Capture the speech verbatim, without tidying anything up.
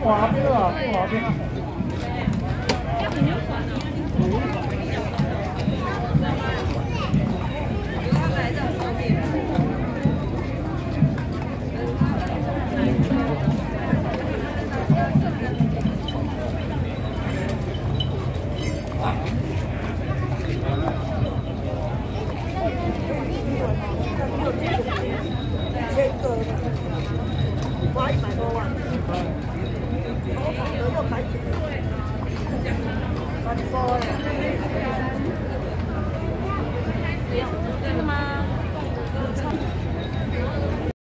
滑冰啊，不滑冰。 这个花一百多万，我跑的又排紧，很多耶。不用，真的吗？